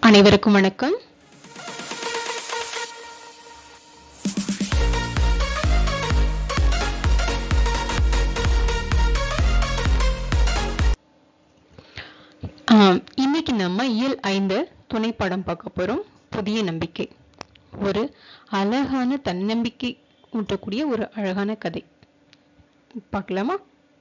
அனைவருக்கும் வணக்கம். இன்னைக்கு நம்ம இயல் 5 துணைப்பாடம் பார்க்க போறோம். புதிய நம்பிக்கை. ஒரு அழகான தன்னம்பிக்கை ஊட்டக்கூடிய ஒரு அழகான கதை பார்க்கலாமா?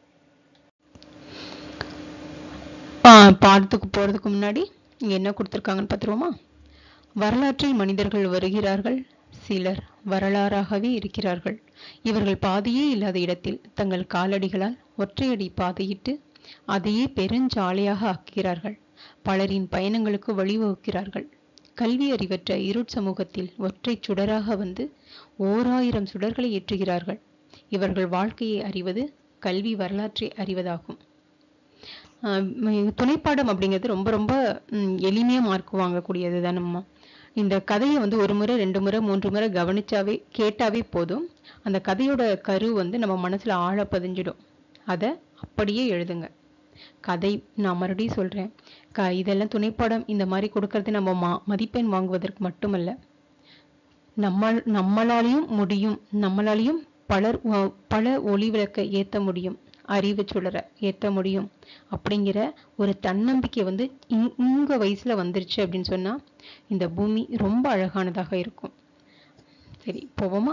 பாடத்துக்கு போறதுக்கு முன்னாடி இங்க என்ன கொடுத்திருக்காங்கன்னு பார்த்துருவோமா? வரலாற்றில் மனிதர்கள் வருகிறார்கள், சிலர் வரலாறாகவே இருக்கிறார்கள். இவர்கள் பாதையே இல்லாத இடத்தில் தங்கள் காலடிகளால் ஒற்றையடி பாதையிட்டு அதையே பெருஞ்சாலையாக ஆக்குகிறார்கள். பலரின் பயணங்களுக்கு வழிவகுக்கிறார்கள். கல்வி அறிவற்ற இருட் சமூகத்தில் ஒற்றை சுடராக வந்து 1000 சுடர்களை ஏற்றுகிறார்கள். இவர்கள் வாழ்க்கையை அறிவது கல்வி வரலாற்றை அறிவதாகும். துணைப்பாடம் அப்படிங்கிறது ரொம்ப ரொம்ப எளிமையாக மார்க் வாங்கக்கூடியது தான். நம்ம இந்த கதையை ஒரு முறை 2 முறை 3 முறை கவனிச்சாவே கேட்டாவே போதும். அந்த கதையோட கரு நம்ம மனசுல ஆழ பதிஞ்சிடும். அதை அப்படியே எழுதுங்க. கதை நான் மறுபடியும் சொல்றேன், இதெல்லாம் துணைப்பாடம் இந்த மாதிரி கொடுக்கறது நம்ம மதிப்பெண் வாங்குவதற்கு மட்டுமல்ல, நம்மளாலையும் முடியும், நம்மளாலையும் பல ஒளி விளக்க ஏற்ற முடியும், அறிவு சுடர ஏற்ற முடியும் அப்படிங்கிற ஒரு தன்னம்பிக்கை உங்க வயசுல வந்துருச்சு அப்படின்னு சொன்னா இந்த பூமி ரொம்ப அழகானதாக இருக்கும். சரி, போவோமா?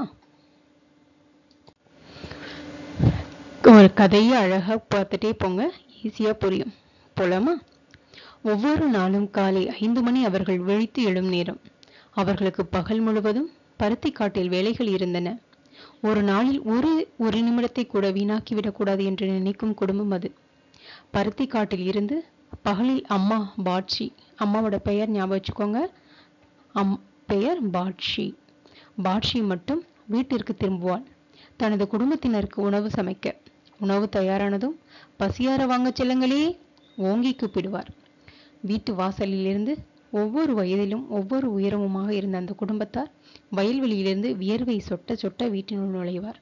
ஒரு கதையை அழகா பார்த்துட்டே போங்க, ஈஸியா புரியும். போலாமா? ஒவ்வொரு நாளும் காலை 5 மணி அவர்கள் விழித்து எழும் நேரம். அவர்களுக்கு பகல் முழுவதும் பருத்தி காட்டில் வேலைகள் இருந்தன. ஒரு நாளில் ஒரு நிமிடத்தை கூட வீணாக்கிவிடக் கூடாது என்று நினைக்கும் குடும்பம் அது. பருத்தி காட்டில் இருந்து பகலில் அம்மா பாட்சி, அம்மாவோட பெயர் ஞாபகம் வச்சுக்கோங்க, பெயர் பாட்சி. பாட்சி மட்டும் வீட்டிற்கு திரும்புவாள், தனது குடும்பத்தினருக்கு உணவு சமைக்க. உணவு தயாரானதும் பசியார வாங்க செல்லுங்களே ஓங்கி கூப்பிடுவார். வீட்டு வாசலில் இருந்து ஒவ்வொரு வயதிலும் ஒவ்வொரு உயரமுமாக இருந்த அந்த குடும்பத்தார் வயல்வெளியிலிருந்து வியர்வை சொட்ட சொட்ட வீட்டினுள் நுழைவார்.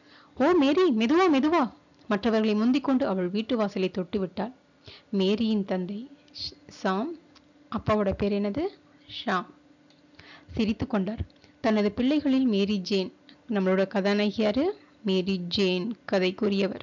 ஓ மேரி, மெதுவா மெதுவா! மற்றவர்களை முந்திக்கொண்டு அவள் வீட்டு வாசலை தொட்டு விட்டாள். மேரியின் தந்தை சாம், அப்பாவோட பேர் என்னது? ஷாம், சிரித்து கொண்டார். தனது பிள்ளைகளில் மேரி ஜேன், நம்மளோட கதாநாயகியாரு மேரி ஜேன், கதைக்குரியவர்,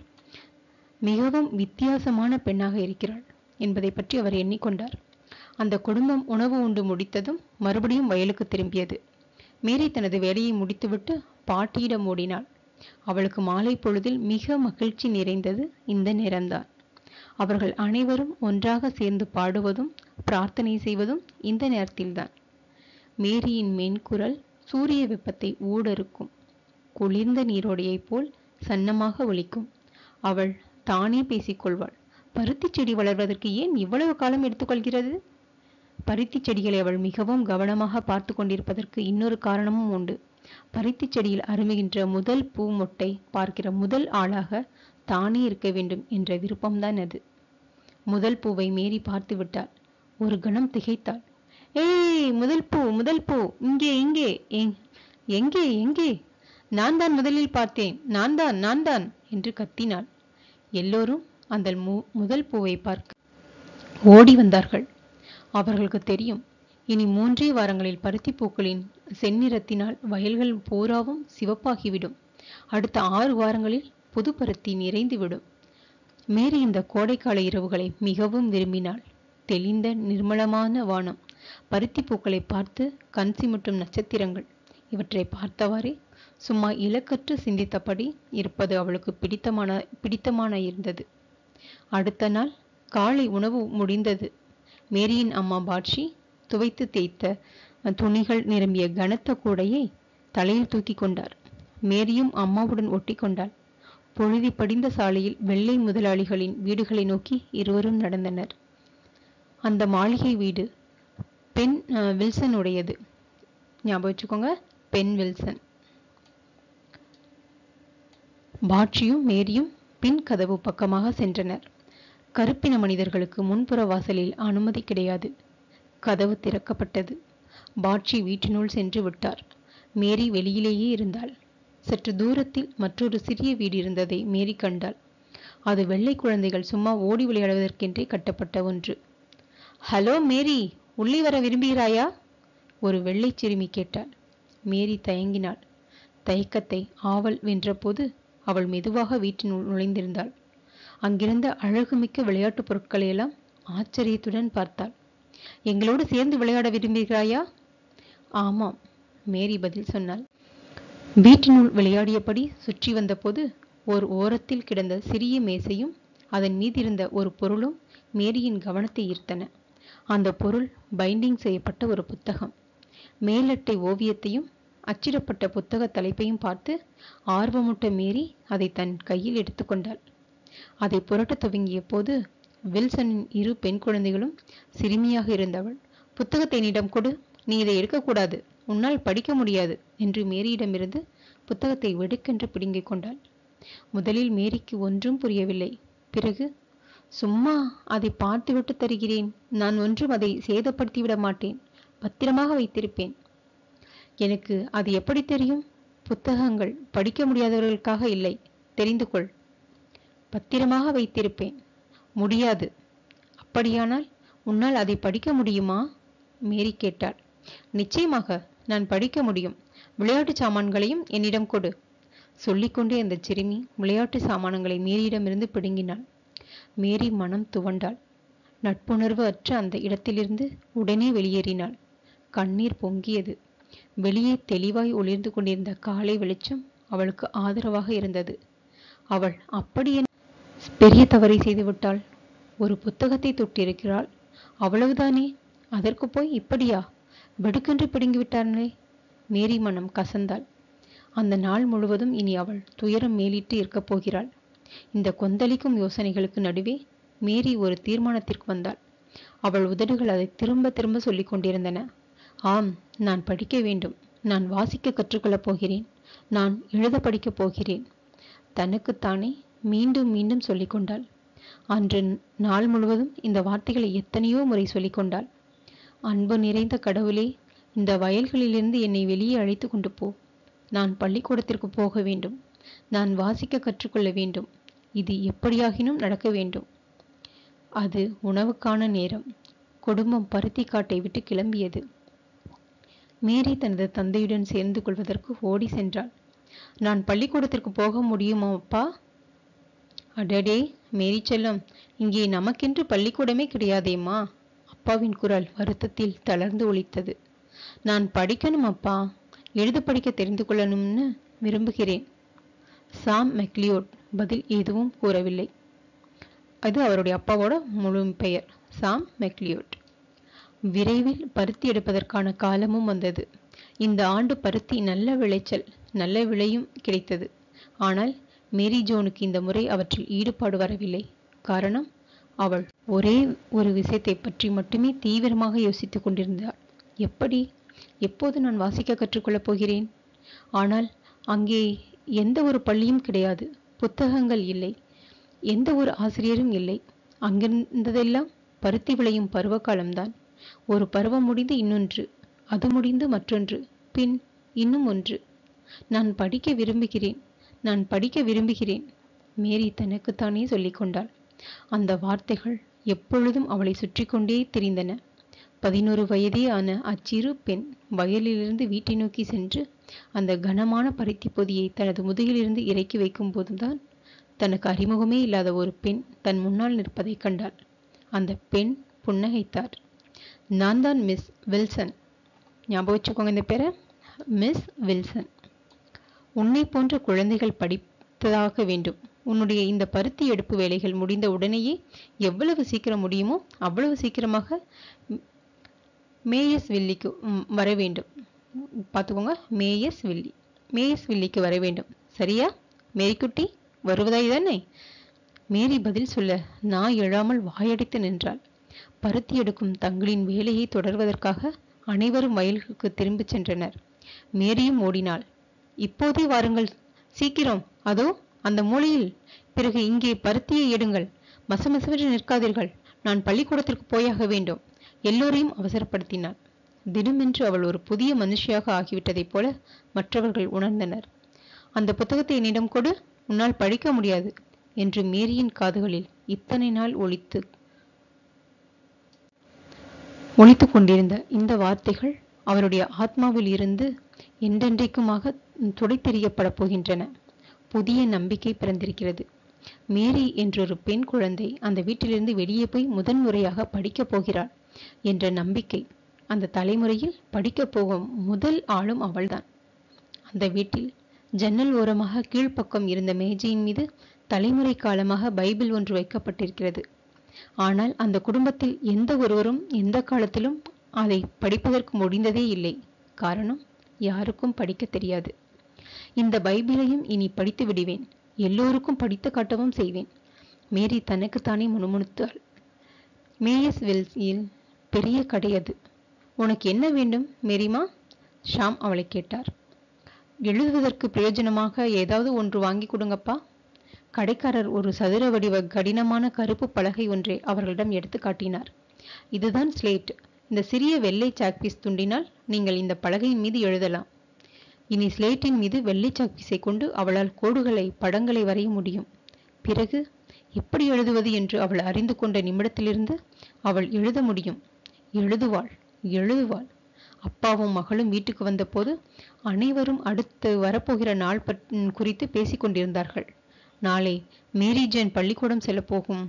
மிகவும் வித்தியாசமான பெண்ணாக இருக்கிறாள் என்பதை பற்றி அவர் எண்ணிக்கொண்டார். அந்த குடும்பம் உணவு உண்டு முடித்ததும் மறுபடியும் வயலுக்கு திரும்பியது. மேரி தனது வேலையை முடித்துவிட்டு பாட்டியிடம் ஓடினாள். அவளுக்கு மாலை பொழுதில் மிக மகிழ்ச்சி நிறைந்தது இந்த நேரம்தான். அவர்கள் அனைவரும் ஒன்றாக சேர்ந்து பாடுவதும் பிரார்த்தனை செய்வதும் இந்த நேரத்தில்தான். மேரியின் மென்குரல் சூரிய வெப்பத்தை ஊடறுக்கும், குளிர்ந்த நீரோடையைப் போல் சன்னமாக ஒலிக்கும். அவள் தானே பேசிக்கொள்வாள். பருத்தி செடி வளர்வதற்கு ஏன் இவ்வளவு காலம் எடுத்துக்கொள்கிறது? பருத்தி செடிகளை அவள் மிகவும் கவனமாக பார்த்து கொண்டிருப்பதற்கு இன்னொரு காரணமும் உண்டு. பருத்தி செடியில் அரும்புகின்ற முதல் பூ மொட்டை பார்க்கிற முதல் ஆளாக தானே இருக்க வேண்டும் என்ற விருப்பம்தான் அது. முதல் பூவை மேரி பார்த்து விட்டாள். ஒரு கணம் திகைத்தாள். ஏய், முதல் பூ, முதல் பூ, இங்கே இங்கே! எங்கே எங்கே? நான் தான் முதலில் பார்த்தேன், நான் தான் என்று கத்தினாள். எல்லோரும் அந்த முதல் பூவை பார்க்க ஓடி வந்தார்கள். அவர்களுக்கு தெரியும், இனி 3 வாரங்களில் பருத்தி பூக்களின் செந்நிறத்தினால் வயல்கள் பூராவும் சிவப்பாகிவிடும். அடுத்த 6 வாரங்களில் புது பருத்தி நிறைந்துவிடும். மேரி இந்த கோடைக்கால இரவுகளை மிகவும் விரும்பினாள். தெளிந்த நிர்மலமான வானம், பருத்தி பூக்களை பார்த்து கண் சிமிட்டும் நட்சத்திரங்கள், இவற்றை பார்த்தவாறே சும்மா இலக்கற்று சிந்தித்தபடி இருப்பது அவளுக்கு பிடித்தமான இருந்தது. அடுத்த நாள் காலை உணவு முடிந்தது. மேரியின் அம்மா பாட்சி துவைத்து தேய்த்த துணிகள் நிரம்பிய கனத்த கூடையை தலையில் தூக்கி கொண்டார். மேரியும் அம்மாவுடன் ஒட்டி கொண்டாள். பொழுதி படிந்த சாலையில் வெள்ளை முதலாளிகளின் வீடுகளை நோக்கி இருவரும் நடந்தனர். அந்த மாளிகை வீடு பெண் வில்சன் உடையது. ஞாபகம் வச்சுக்கோங்க, பெண் வில்சன். பாட்சியும் மேரியும் பின் கதவு பக்கமாக சென்றனர். கருப்பின மனிதர்களுக்கு முன்புற வாசலில் அனுமதி கிடையாது. கதவு திறக்கப்பட்டது. பாட்சி வீட்டினுள் சென்று விட்டார். மேரி வெளியிலேயே இருந்தாள். சற்று தூரத்தில் மற்றொரு சிறிய வீடு இருந்ததை மேரி கண்டாள். அது வெள்ளை குழந்தைகள் சும்மா ஓடி விளையாடுவதற்கென்றே கட்டப்பட்ட ஒன்று. ஹலோ மேரி, உள்ளே வர விரும்புகிறாயா? ஒரு வெள்ளை சிறுமி கேட்டாள். மேரி தயங்கினாள். தயக்கத்தை ஆவல் வென்றபோது அவள் மெதுவாக வீட்டினுள் நுழைந்திருந்தாள். அங்கிருந்த அழகுமிக்க விளையாட்டுப் பொருட்களையெல்லாம் ஆச்சரியத்துடன் பார்த்தாள். எங்களோடு சேர்ந்து விளையாட விரும்புகிறாயா? ஆமாம், மேரி பதில் சொன்னாள். வீட்டினுள் விளையாடியபடி சுற்றி வந்தபோது ஓர் ஓரத்தில் கிடந்த சிறிய மேசையும் அதன் மீதிருந்த ஒரு பொருளும் மேரியின் கவனத்தை ஈர்த்தன. அந்த பொருள் பைண்டிங் செய்யப்பட்ட ஒரு புத்தகம். மேலட்டை ஓவியத்தையும் அச்சிடப்பட்ட புத்தக தலைப்பையும் பார்த்து ஆர்வமுட்ட மேரி அதை தன் கையில் எடுத்துக்கொண்டாள். அதை புரட்டத் துவங்கிய போது வில்சனின் 2 பெண் குழந்தைகளும் சிறுமியாக இருந்தவள், புத்தகத்தை என்னிடம் கொடு, நீ இதை எடுக்கக்கூடாது, உன்னால் படிக்க முடியாது என்று மேரியிடமிருந்து புத்தகத்தை வெடுக்கென்று பிடுங்கிக் கொண்டாள். முதலில் மேரிக்கு ஒன்றும் புரியவில்லை. பிறகு, சும்மா அதை பார்த்துவிட்டு தருகிறேன், நான் ஒன்றும் அதை சேதப்படுத்திவிட மாட்டேன், பத்திரமாக வைத்திருப்பேன். எனக்கு அது எப்படி தெரியும்? புத்தகங்கள் படிக்க முடியாதவர்களுக்காக இல்லை, தெரிந்து கொள். பத்திரமாக வைத்திருப்பேன். முடியாது. அப்படியானால் உன்னால் அதை படிக்க முடியுமா? மேரி கேட்டாள். நிச்சயமாக நான் படிக்க முடியும். விளையாட்டு சாமான்களையும் என்னிடம் கொடு. சொல்லிக்கொண்டே அந்த சிறுமி விளையாட்டு சாமான்களை மேரியிடமிருந்து பிடுங்கினாள். மேரி மனம் துவண்டாள். நட்புணர்வு அற்ற அந்த இடத்திலிருந்து உடனே வெளியேறினாள். கண்ணீர் பொங்கியது. வெளியே தெளிவாய் ஒளிர்ந்து கொண்டிருந்த காலை வெளிச்சம் அவளுக்கு ஆதரவாக இருந்தது. அவள் அப்படி பெரிய தவறை செய்துவிட்டாள். ஒரு புத்தகத்தை தொட்டிருக்கிறாள், அவ்வளவுதானே. அதற்கு போய் இப்படியா? வெடுக்கென்று பிடுங்கிவிட்டானே. மேரி மனம் கசந்தாள். அந்த நாள் முழுவதும் இனி அவள் துயரம் மேலிட்டு இருக்கப் போகிறாள். இந்த கொந்தளிக்கும் யோசனைகளுக்கு நடுவே மேரி ஒரு தீர்மானத்திற்கு வந்தாள். அவள் உதடுகள் அதை திரும்ப திரும்ப சொல்லிக் கொண்டிருந்தன. ஆம், நான் படிக்க வேண்டும், நான் வாசிக்க கற்றுக்கொள்ளப் போகிறேன், நான் எழுத படிக்கப் போகிறேன். தனக்குத்தானே மீண்டும் மீண்டும் சொல்லிக்கொண்டாள். அன்று நாள் முழுவதும் இந்த வார்த்தைகளை எத்தனையோ முறை சொல்லிக்கொண்டாள். அன்பு நிறைந்த கடவுளே, இந்த வயல்களிலிருந்து என்னை வெளியே அழைத்து கொண்டு போ. நான் பள்ளிக்கூடத்திற்கு போக வேண்டும், நான் வாசிக்க கற்றுக்கொள்ள வேண்டும், இது எப்படியாகினும் நடக்க வேண்டும். அது உணவுக்கான நேரம். குடும்பம் பருத்தி காட்டை விட்டு கிளம்பியது. மேரி தனது தந்தையுடன் சேர்ந்து கொள்வதற்கு ஓடி சென்றாள். நான் பள்ளிக்கூடத்திற்கு போக முடியுமா அப்பா? அடடே மேரி செல்லம், இங்கே நமக்கென்று பள்ளிக்கூடமே கிடையாதேம்மா. அப்பாவின் குரல் வருத்தத்தில் தளர்ந்து ஒலித்தது. நான் படிக்கணும் அப்பா, எழுத படிக்க தெரிந்து கொள்ளணும்னு விரும்புகிறேன். சாம் மெக்லியோட் பதில் எதுவும் கூறவில்லை. அது அவருடைய அப்பாவோட முழு பெயர், சாம் மெக்லியோட். விரைவில் பருத்தி எடுப்பதற்கான காலமும் வந்தது. இந்த ஆண்டு பருத்தி நல்ல விளைச்சல், நல்ல விலையும் கிடைத்தது. ஆனால் மேரி ஜோனுக்கு இந்த முறை அவற்றில் ஈடுபாடு வரவில்லை. காரணம், அவள் ஒரே ஒரு விஷயத்தை பற்றி மட்டுமே தீவிரமாக யோசித்துக் கொண்டிருந்தாள். எப்படி, எப்போது நான் வாசிக்க கற்றுக்கொள்ளப் போகிறேன்? ஆனால் அங்கே எந்த ஒரு பள்ளியும் கிடையாது, புத்தகங்கள் இல்லை, எந்த ஒரு ஆசிரியரும் இல்லை. அங்கிருந்ததெல்லாம் பருத்தி விளையும் பருவகாலம்தான். ஒரு பருவம் முடிந்து இன்னொன்று, அது முடிந்து மற்றொன்று, பின் இன்னும் ஒன்று. நான் படிக்க விரும்புகிறேன், நான் படிக்க விரும்புகிறேன், மேரி தனக்குத்தானே சொல்லிக் கொண்டாள். அந்த வார்த்தைகள் எப்பொழுதும் அவளை சுற்றி கொண்டே திரிந்தன. 11 வயதே ஆன அச்சிறு பெண் வயலிலிருந்து வீட்டை நோக்கி சென்று அந்த கனமான பருத்தி பொதியை தனது முதுகிலிருந்து இறக்கி வைக்கும் போதுதான் தனக்கு அறிமுகமே இல்லாத ஒரு பெண் தன் முன்னால் நிற்பதை கண்டாள். அந்த பெண் புன்னகைத்தார். நான் தான் மிஸ் வில்சன். ஞாபகம் வச்சுக்கோங்க இந்த பேரை, மிஸ் வில்சன். உன்னை போன்ற குழந்தைகள் படித்ததாக வேண்டும். உன்னுடைய இந்த பருத்தி எடுப்பு வேலைகள் முடிந்த உடனேயே எவ்வளவு சீக்கிரம் முடியுமோ அவ்வளவு சீக்கிரமாக மேயஸ் வில்லிக்கு வர வேண்டும். பார்த்துக்கோங்க, மேயஸ் வில்லிக்கு வர வேண்டும். சரியா மேரிக்குட்டி? வருவதாய் தானே? மேரி பதில் சொல்ல நான் எழாமல் வாயடித்து நின்றாள். பருத்தி எடுக்கும் தங்களின் வேலையை தொடர்வதற்காக அனைவரும் வயலுக்கு திரும்பிச் சென்றனர். மேரியும் ஓடினாள். இப்போதே வாருங்கள், சீக்கிரம், அதோ அந்த மூலையில். பிறகு இங்கே பருத்தியை எடுங்கள், மசமசவென்று நிற்காதீர்கள், நான் பள்ளிக்கூடத்திற்கு போயாக வேண்டும். எல்லோரையும் அவசரப்படுத்தினாள். தினமென்று அவள் ஒரு புதிய மனுஷியாக ஆகிவிட்டதைப் போல மற்றவர்கள் உணர்ந்தனர். அந்த புத்தகத்தை என்னிடம் கொடு, உன்னால் படிக்க முடியாது என்று மேரியின் காதுகளில் இத்தனை நாள் ஒலித்து ஒலித்துக் கொண்டிருந்த இந்த வார்த்தைகள் அவருடைய ஆத்மாவில் இருந்து என்றென்றைக்குமாக துடைத்தெறியப்படப் போகின்றன. புதிய நம்பிக்கை பிறந்திருக்கிறது. மேரி என்றொரு பெண் குழந்தை அந்த வீட்டிலிருந்து வெளியே போய் முதன்முறையாக படிக்கப் போகிறாள் என்ற நம்பிக்கை. அந்த தலைமுறையில் படிக்கப் போகும் முதல் ஆளும் அவள்தான். அந்த வீட்டில் ஜன்னல் ஓரமாக கீழ்ப்பக்கம் இருந்த மேஜையின் மீது தலைமுறை காலமாக பைபிள் ஒன்று வைக்கப்பட்டிருக்கிறது. ஆனால் அந்த குடும்பத்தில் எந்த ஒருவரும் எந்த காலத்திலும் அதை படிப்பதற்கு முடிந்ததே இல்லை. காரணம், யாருக்கும் படிக்க தெரியாது. இந்த பைபிளையும் இனி படித்து விடுவேன், எல்லோருக்கும் படித்து காட்டவும் செய்வேன். மேரி தனக்குத்தானே முணுமுணுத்தாள். மேயஸ் வெல்ஸில் பெரிய கடை அது. உனக்கு என்ன வேண்டும் மேரிமா? ஷாம் அவளை கேட்டார். எழுதுவதற்கு பிரயோஜனமாக ஏதாவது ஒன்று வாங்கி கொடுங்கப்பா. கடைக்காரர் ஒரு சதுர வடிவ கடினமான கருப்பு பலகை ஒன்றை அவர்களிடம் எடுத்து காட்டினார். இதுதான் ஸ்லேட். இந்த சிறிய வெள்ளை சாக்பீஸ் துண்டினால் நீங்கள் இந்த பலகையின் மீது எழுதலாம். இனி ஸ்லேட்டின் மீது வெள்ளை சாக்பீஸை கொண்டு அவளால் கோடுகளை படங்களை வரைய முடியும். பிறகு எப்படி எழுதுவது என்று அவள் அறிந்து கொண்ட நிமிடத்திலிருந்து அவள் எழுத முடியும். எழுதுவாள், எழுதுவாள். அப்பாவும் மகளும் வீட்டுக்கு வந்தபோது அனைவரும் அடுத்து வரப்போகிற நாள் குறித்து பேசிக்கொண்டிருந்தார்கள். நாளை மேரி ஜேன் பள்ளிக்கூடம் செல்லப்போகும்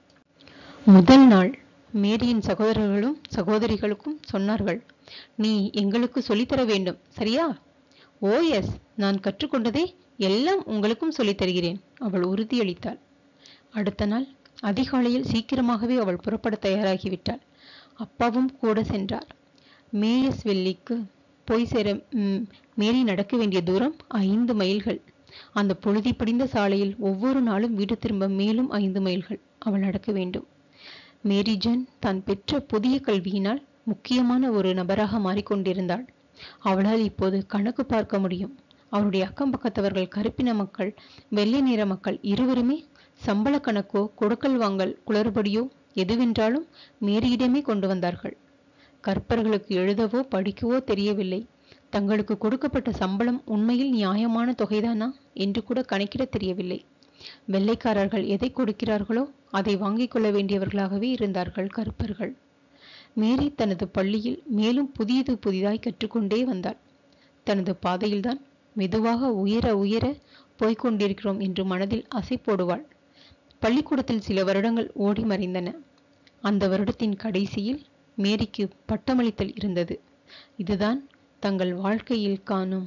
முதல் நாள். மேரியின் சகோதரர்களும் சகோதரிகளுக்கும் சொன்னார்கள், நீ எங்களுக்கு சொல்லித்தர வேண்டும், சரியா? ஓ எஸ், நான் கற்றுக்கொண்டதே எல்லாம் உங்களுக்கும் சொல்லித்தருகிறேன், அவள் உறுதியளித்தாள். அடுத்த நாள் அதிகாலையில் சீக்கிரமாகவே அவள் புறப்பட தயாராகிவிட்டாள். அப்பாவும் கூட சென்றார். மேயஸ்வெல்லிக்கு போய் சேர மேரி நடக்க வேண்டிய தூரம் 5 மைல்கள். அந்த பொழுதி படிந்த சாலையில் ஒவ்வொரு நாளும் வீடு திரும்ப மேலும் 5 மைல்கள் அவள் நடக்க வேண்டும். மேரி ஜேன் தான் பெற்ற புதிய கல்வியினால் முக்கியமான ஒரு நபராக மாறிக்கொண்டிருந்தாள். அவளால் இப்போது கணக்கு பார்க்க முடியும். அவருடைய அக்கம் பக்கத்தவர்கள் கருப்பின மக்கள், வெள்ளை நிற மக்கள் இருவருமே சம்பள கணக்கோ கொடுக்கல் வாங்கல் குளறுபடியோ எதுவென்றாலும் மேரியிடமே கொண்டு வந்தார்கள். கற்பர்களுக்கு எழுதவோ படிக்கவோ தெரியவில்லை. தங்களுக்கு கொடுக்கப்பட்ட சம்பளம் உண்மையில் நியாயமான தொகைதானா என்று கூட கணக்கிட தெரியவில்லை. வெள்ளைக்காரர்கள் எதை கொடுக்கிறார்களோ அதை வாங்கிக் கொள்ள வேண்டியவர்களாகவே இருந்தார்கள் கருப்பர்கள். மேரி தனது பள்ளியில் மேலும் புதிதாய் கற்றுக்கொண்டே வந்தாள். தனது பாதையில்தான் மெதுவாக உயர உயர போய்கொண்டிருக்கிறோம் என்று மனதில் அசை போடுவாள். பள்ளிக்கூடத்தில் சில வருடங்கள் ஓடி மறைந்தன. அந்த வருடத்தின் கடைசியில் மேரிக்கு பட்டமளித்தல் இருந்தது. இதுதான் தங்கள் வாழ்க்கையில் காணும்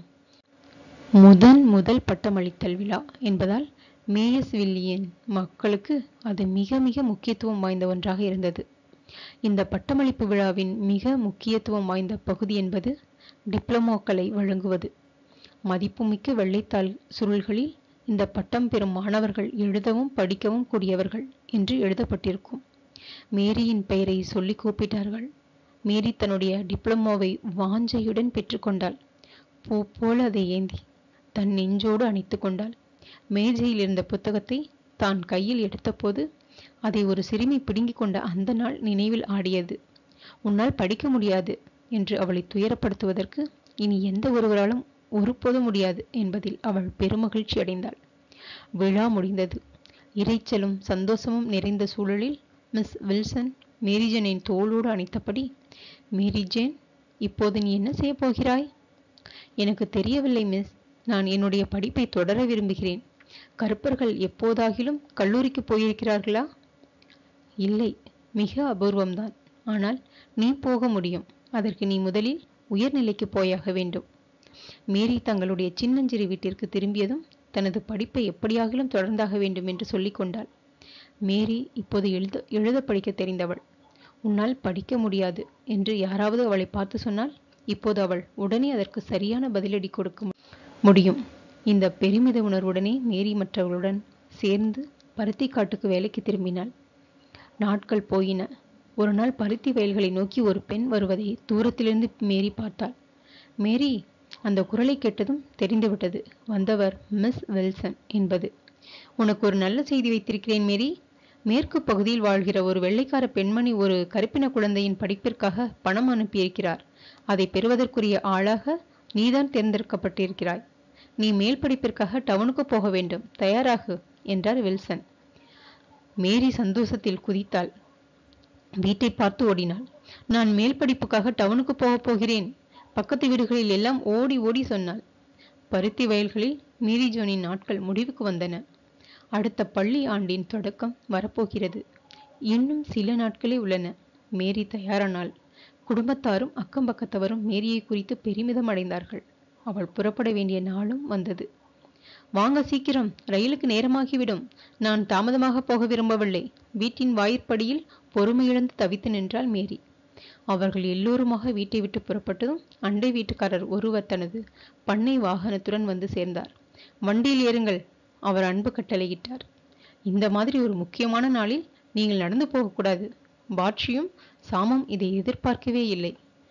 முதல் பட்டமளித்தல் விழா என்பதால் மேயஸ்வில்லியின் மக்களுக்கு அது மிக மிக முக்கியத்துவம் வாய்ந்த ஒன்றாக இருந்தது. இந்த பட்டமளிப்பு விழாவின் மிக முக்கியத்துவம் வாய்ந்த பகுதி என்பது டிப்ளமோக்களை வழங்குவது. மதிப்புமிக்க வெள்ளைத்தாள் சுருள்களில் இந்த பட்டம் பெறும் மாணவர்கள் எழுதவும் படிக்கவும் கூடியவர்கள் என்று எழுதப்பட்டிருக்கும். மேரியின் பெயரை சொல்லி கூப்பிட்டார்கள். மேரி தன்னுடைய டிப்ளமோவை வாஞ்சையுடன் பெற்றுக்கொண்டாள். பூ போல அதை ஏந்தி தன் நெஞ்சோடு அணைத்து கொண்டாள். மேஜையில் இருந்த புத்தகத்தை தான் கையில் எடுத்தபோது அதை ஒரு சிறுமி பிடுங்கிக் கொண்ட அந்த நாள் நினைவில் ஆடியது. உன்னால் படிக்க முடியாது என்று அவளை துயரப்படுத்துவதற்கு இனி எந்த ஒருவராலும் ஒருபோதும் முடியாது என்பதில் அவள் பெருமகிழ்ச்சி அடைந்தாள். விழா முடிந்தது. இரைச்சலும் சந்தோஷமும் நிறைந்த சூழலில் மிஸ் வில்சன் மேரிஜேனின் தோளோடு அணைத்தபடி, மேரி ஜேன், இப்போது நீ என்ன செய்ய போகிறாய்? எனக்கு தெரியவில்லை மிஸ். நான் என்னுடைய படிப்பை தொடர விரும்புகிறேன். கருப்பர்கள் எப்போதாகிலும் கல்லூரிக்கு போயிருக்கிறார்களா? இல்லை, மிக அபூர்வம்தான். ஆனால் நீ போக முடியும். அதற்கு நீ முதலில் உயர்நிலைக்கு போயாக வேண்டும். மேரி தங்களுடைய சின்னஞ்சிறு வீட்டிற்கு திரும்பியதும் தனது படிப்பை எப்படியாகிலும் தொடர்ந்தாக வேண்டும் என்று சொல்லிக் கொண்டாள். மேரி இப்போது எழுத படிக்க தெரிந்தவள். உன்னால் படிக்க முடியாது என்று யாராவது அவளை பார்த்து சொன்னால் இப்போது அவள் உடனே அதற்கு சரியான பதிலடி கொடுக்க முடியும். இந்த பெருமித உணர்வுடனே மேரி மற்றவர்களுடன் சேர்ந்து பருத்தி காட்டுக்கு வேலைக்கு திரும்பினாள். நாட்கள் போயின. ஒரு நாள் பருத்தி வயல்களை நோக்கி ஒரு பெண் வருவதை தூரத்திலிருந்து மேரி பார்த்தாள். மேரி, அந்த குரலை கேட்டதும் தெரிந்துவிட்டது வந்தவர் மிஸ் வில்சன் என்பது. உனக்கு ஒரு நல்ல செய்தி வைத்திருக்கிறேன் மேரி. மேற்கு பகுதியில் வாழ்கிற ஒரு வெள்ளைக்கார பெண்மணி ஒரு கருப்பின குழந்தையின் படிப்பிற்காக பணம் அனுப்பியிருக்கிறார். அதை பெறுவதற்குரிய ஆளாக நீதான் தேர்ந்தெடுக்கப்பட்டிருக்கிறாய். நீ மேல் படிப்பிற்காக டவுனுக்கு போக வேண்டும். தயாராகு என்றார் வில்சன். மேரி சந்தோஷத்தில் குதித்தாள். வீட்டை பார்த்து ஓடினாள். நான் மேல் படிப்புக்காக டவுனுக்கு போகப் போகிறேன். பக்கத்து வீடுகளில் எல்லாம் ஓடி ஓடி சொன்னாள். பருத்தி வயல்களில் மேரி ஜோனின் நாட்கள் முடிவுக்கு வந்தன. அடுத்த பள்ளி ஆண்டின் தொடக்கம் வரப்போகிறது. இன்னும் சில நாட்களே உள்ளன. மேரி தயாரானாள். குடும்பத்தாரும் அக்கம் பக்கத்தவரும் மேரியை குறித்து பெருமிதம் அடைந்தார்கள். அவள் புறப்பட வேண்டிய நாளும் வந்தது. வாங்க சீக்கிரம், ரயிலுக்கு நேரமாகிவிடும். நான் தாமதமாக போக விரும்பவில்லை. வீட்டின் வாயிற்படியில் பொறுமையிழந்து தவித்து நின்றாள் மேரி. அவர்கள் எல்லோருமாக வீட்டை விட்டு புறப்பட்டதும் அண்டை வீட்டுக்காரர் ஒருவர் தனது பண்ணை வாகனத்துடன் வந்து சேர்ந்தார். வண்டியில் ஏறுங்கள், அவர் அன்பு கட்டளையிட்டார். இந்த மாதிரி ஒரு முக்கியமான நாளில் நீங்கள் நடந்து போகக்கூடாது. பாட்சியும் சாமும் இதை எதிர்பார்க்கவே இல்லை.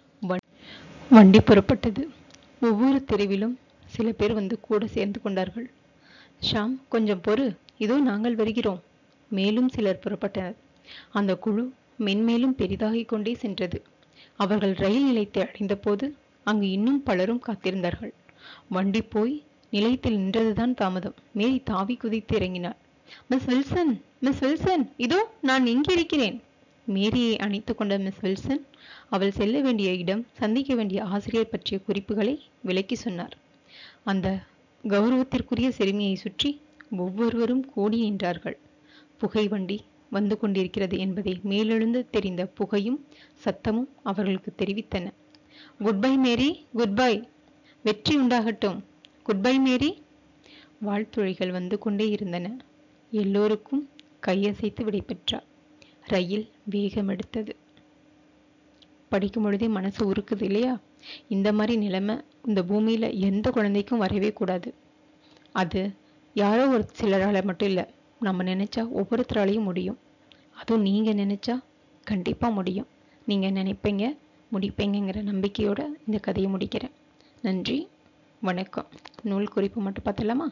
வண்டி புறப்பட்டது. ஒவ்வொரு தெருவிலும் சில பேர் வந்து கூட சேர்ந்து கொண்டார்கள். ஷாம், கொஞ்சம் பொறு, இதோ நாங்கள் வருகிறோம். மேலும் சிலர் புறப்பட்டனர். அந்த குழு மென்மேலும் பெரிதாகிக் கொண்டே சென்றது. அவர்கள் ரயில் நிலையத்தை அடைந்தபோது அங்கு இன்னும் பலரும் காத்திருந்தார்கள். வண்டி போய் நிலையத்தில் நின்றதுதான் தாமதம். மேரி தாவி குதித்து இறங்கினார். மிஸ் வில்சன், மிஸ் வில்சன், இதோ நான் இங்கே இருக்கிறேன். மேரியை அணைத்து கொண்ட மிஸ் வில்சன் அவள் செல்ல வேண்டிய இடம், சந்திக்க வேண்டிய ஆசிரியர் பற்றிய குறிப்புகளை விளக்கி சொன்னார். அந்த கௌரவத்திற்குரிய சிறுமியை சுற்றி ஒவ்வொருவரும் கூடி நின்றார்கள். புகை வண்டி வந்து கொண்டிருக்கிறது என்பதை மேலெழுந்து தெரிந்த புகையும் சத்தமும் அவர்களுக்கு தெரிவித்தன. குட்பை மேரி, குட்பை, வெற்றி உண்டாகட்டும், குட்பை மேரி. வாழ்த்துழைகள் வந்து கொண்டே இருந்தன. எல்லோருக்கும் கையசைத்து விடைபெற்றார். ரயில் வேகம் எடுத்தது. படிக்கும் பொழுதே மனசு உருக்குது இல்லையா? இந்த மாதிரி நிலைமை இந்த பூமியில எந்த குழந்தைக்கும் வரவே கூடாது. அது யாரோ ஒரு சிலரால மட்டும் இல்லை, நம்ம நினைச்சா ஒவ்வொருத்தராலையும் முடியும். அதுவும் நீங்க நினைச்சா கண்டிப்பா முடியும். நீங்க நினைப்பீங்க, முடிப்பீங்கிற நம்பிக்கையோட இந்த கதையை முடிக்கிறேன். நன்றி, வணக்கம். நூல் குறிப்பு மட்டும் பார்த்தலாமா?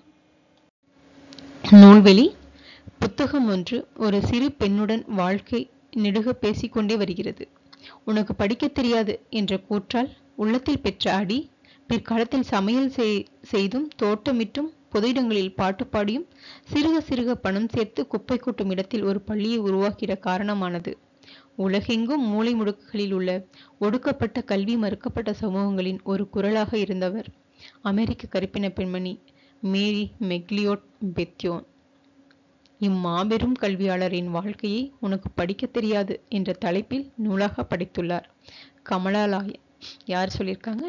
நூல்வெளி புத்தகம் ஒன்று ஒரு சிறு பெண்ணுடன் வாழ்க்கை நெடுக பேசிக்கொண்டே வருகிறது. உனக்கு படிக்க தெரியாது என்ற கூற்றால் உள்ளத்தில் பெற்ற அடி பிற்காலத்தில் சமையல் செய்தும் தோட்டமிட்டும் பொது இடங்களில் பாட்டு பாடியும் சிறுக சிறுக பணம் சேர்த்து குப்பை கூட்டும் இடத்தில் ஒரு பள்ளியை உருவாக்கிட காரணமானது. உலகெங்கும் மூலை முடுக்குகளில் உள்ள ஒடுக்கப்பட்ட கல்வி மறுக்கப்பட்ட சமூகங்களின் ஒரு குரலாக இருந்தவர் அமெரிக்க கருப்பின பெண்மணி மேரி மெக்லியோட் பெத்யோன். இம்மாபெரும் கல்வியாளரின் வாழ்க்கையை உனக்கு படிக்க தெரியாது என்ற தலைப்பில் நூலாக படைத்துள்ளார். கமலாலயன். யார் சொல்லியிருக்காங்க?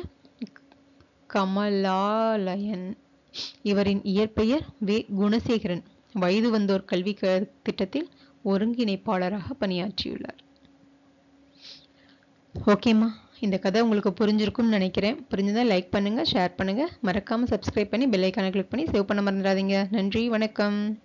கமலாலயன். இவரின் இயற்பெயர் வே. குணசேகரன். வயது வந்தோர் கல்வி திட்டத்தில் ஒருங்கிணைப்பாளராக பணியாற்றியுள்ளார். ஓகேம்மா, இந்த கதை உங்களுக்கு புரிஞ்சிருக்கும்னு நினைக்கிறேன். புரிஞ்சதா லைக் பண்ணுங்க, ஷேர் பண்ணுங்க, மறக்காம சப்ஸ்கிரைப் பண்ணி பெல் ஐக்கானை கிளிக் பண்ணி சேவ் பண்ண மறந்துடாதீங்க. நன்றி, வணக்கம்.